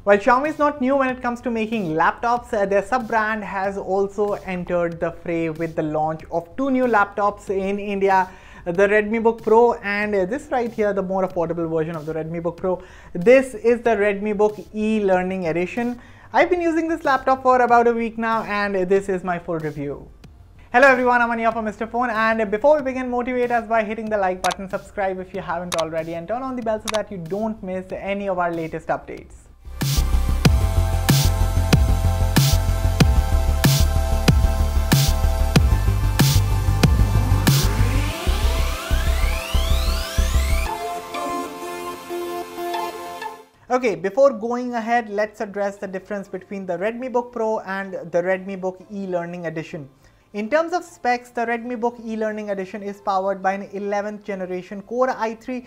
While Xiaomi is not new when it comes to making laptops, their sub-brand has also entered the fray with the launch of two new laptops in India, the Redmi Book Pro and this right here, the more affordable version of the Redmi Book Pro. This is the Redmi Book e-learning edition. I've been using this laptop for about a week now and this is my full review. Hello everyone, I'm Ania from Mr. Phone, and before we begin, motivate us by hitting the like button, subscribe if you haven't already, and turn on the bell so that you don't miss any of our latest updates. Okay, before going ahead, let's address the difference between the Redmi Book Pro and the Redmi Book e-learning edition. In terms of specs, the Redmi Book e-learning edition is powered by an 11th generation Core i3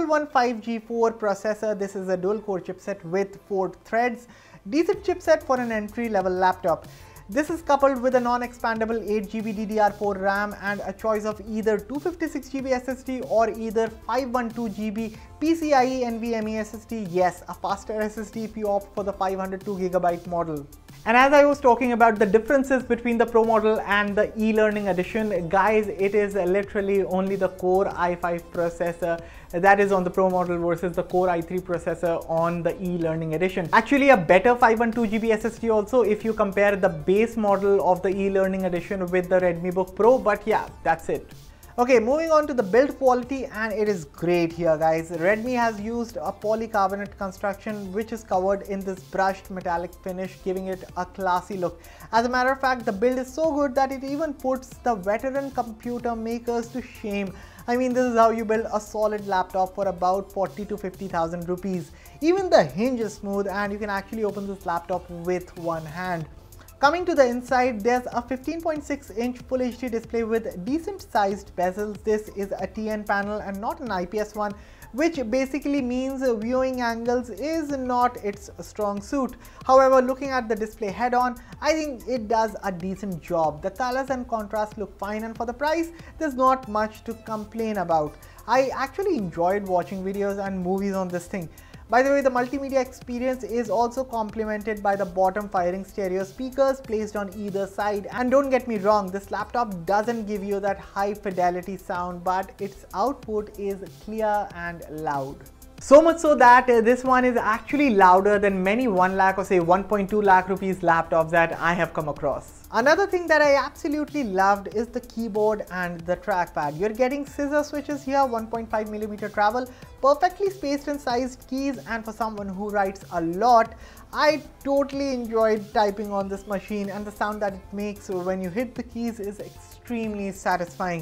11155G4 processor. This is a dual core chipset with 4 threads. Decent chipset for an entry level laptop. This is coupled with a non-expandable 8GB DDR4 RAM and a choice of either 256GB SSD or either 512GB PCIe NVMe SSD. Yes, a faster SSD if you opt for the 502GB model. And as I was talking about the differences between the Pro model and the e-learning edition, guys, it is literally only the Core i5 processor that is on the Pro model versus the Core i3 processor on the e-learning edition. Actually a better 512GB SSD also if you compare the base model of the e-learning edition with the Redmi Book Pro, but yeah, that's it. Okay, moving on to the build quality, and it is great here, guys. Redmi has used a polycarbonate construction which is covered in this brushed metallic finish, giving it a classy look. As a matter of fact, the build is so good that it even puts the veteran computer makers to shame. I mean, this is how you build a solid laptop for about 40 to 50,000 rupees. Even the hinge is smooth and you can actually open this laptop with one hand. Coming to the inside, there's a 15.6-inch Full HD display with decent sized bezels. This is a TN panel and not an IPS one, which basically means viewing angles is not its strong suit. However, looking at the display head on, I think it does a decent job. The colors and contrast look fine, and for the price, there's not much to complain about. I actually enjoyed watching videos and movies on this thing. By the way, the multimedia experience is also complemented by the bottom firing stereo speakers placed on either side. And don't get me wrong, this laptop doesn't give you that high fidelity sound, but its output is clear and loud. So much so that this one is actually louder than many 1 lakh or say 1.2 lakh rupees laptops that I have come across. Another thing that I absolutely loved is the keyboard and the trackpad. You're getting scissor switches here, 1.5mm travel, perfectly spaced and sized keys, and for someone who writes a lot, I totally enjoyed typing on this machine, and the sound that it makes when you hit the keys is extremely satisfying.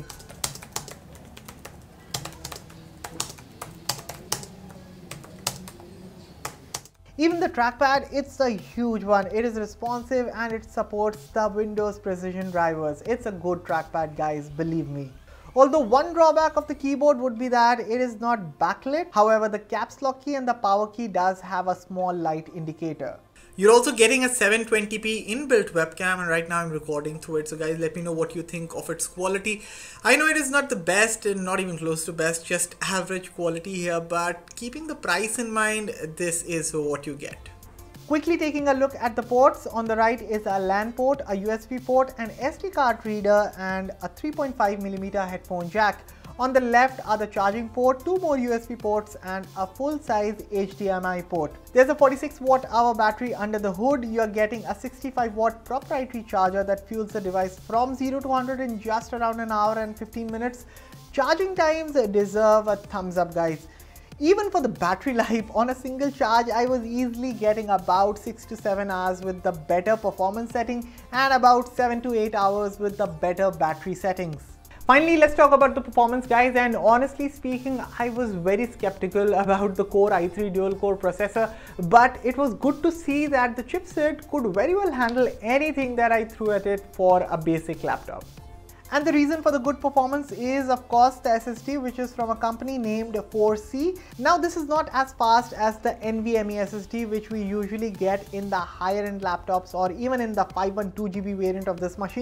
Even the trackpad, it's a huge one. It is responsive and it supports the Windows Precision drivers. It's a good trackpad, guys, believe me. Although one drawback of the keyboard would be that it is not backlit. However, the caps lock key and the power key does have a small light indicator. You're also getting a 720p inbuilt webcam, and right now I'm recording through it. So guys, let me know what you think of its quality. I know it is not the best and not even close to best, just average quality here, but keeping the price in mind, this is what you get. Quickly taking a look at the ports, on the right is a LAN port, a USB port, an SD card reader, and a 3.5mm headphone jack. On the left are the charging port, 2 more USB ports, and a full-size HDMI port. There's a 46 watt-hour battery under the hood. You're getting a 65 watt proprietary charger that fuels the device from 0 to 100 in just around an hour and 15 minutes. Charging times deserve a thumbs up, guys. Even for the battery life, on a single charge, I was easily getting about 6 to 7 hours with the better performance setting and about 7 to 8 hours with the better battery settings. Finally, let's talk about the performance, guys, and honestly speaking, I was very skeptical about the Core i3 dual-core processor, but it was good to see that the chipset could very well handle anything that I threw at it for a basic laptop. And the reason for the good performance is of course the SSD, which is from a company named 4C. Now this is not as fast as the NVMe SSD which we usually get in the higher end laptops or even in the 512GB variant of this machine.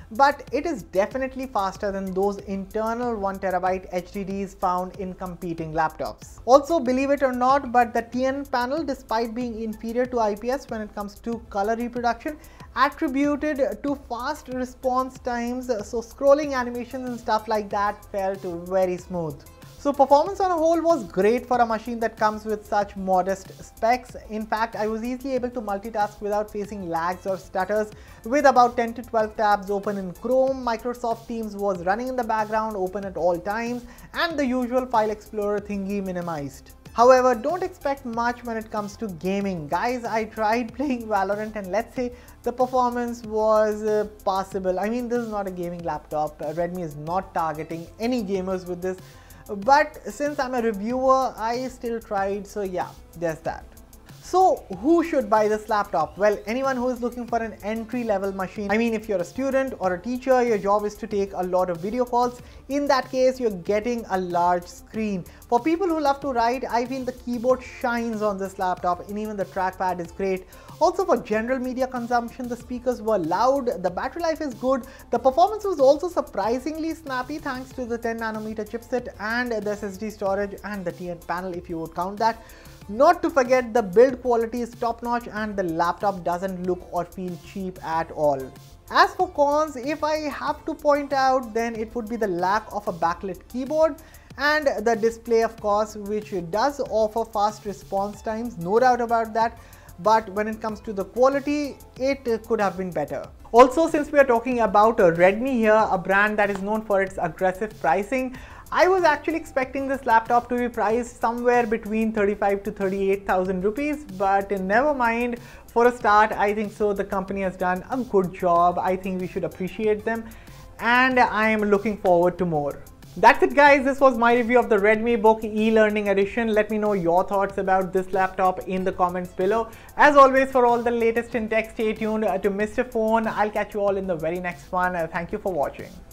but it is definitely faster than those internal 1TB HDDs found in competing laptops. Also, believe it or not, but the TN panel, despite being inferior to IPS when it comes to color reproduction, attributed to fast response times, so scrolling animations and stuff like that felt very smooth. So performance on a whole was great for a machine that comes with such modest specs. In fact, I was easily able to multitask without facing lags or stutters with about 10 to 12 tabs open in Chrome. Microsoft Teams was running in the background, open at all times, and the usual file explorer thingy minimized. However, don't expect much when it comes to gaming. Guys, I tried playing Valorant and let's say the performance was passable. I mean, this is not a gaming laptop. Redmi is not targeting any gamers with this. But since I'm a reviewer, I still tried, so yeah, there's that. So who should buy this laptop? Well, anyone who is looking for an entry-level machine. I mean, if you're a student or a teacher, your job is to take a lot of video calls. In that case, you're getting a large screen. For people who love to write, I feel the keyboard shines on this laptop, and even the trackpad is great. Also, for general media consumption, the speakers were loud, the battery life is good, the performance was also surprisingly snappy thanks to the 10nm chipset and the SSD storage and the TN panel if you would count that. Not to forget, the build quality is top notch and the laptop doesn't look or feel cheap at all. As for cons, if I have to point out, then it would be the lack of a backlit keyboard and the display, of course, which does offer fast response times, no doubt about that. But when it comes to the quality, it could have been better. Also, since we are talking about Redmi here, a brand that is known for its aggressive pricing, I was actually expecting this laptop to be priced somewhere between 35 to 38,000 rupees, but never mind. For a start, I think so the company has done a good job. I think we should appreciate them, and I am looking forward to more. That's it, guys. This was my review of the Redmi Book e-learning edition. Let me know your thoughts about this laptop in the comments below. As always, for all the latest in tech, stay tuned to Mr. Phone. I'll catch you all in the very next one. Thank you for watching.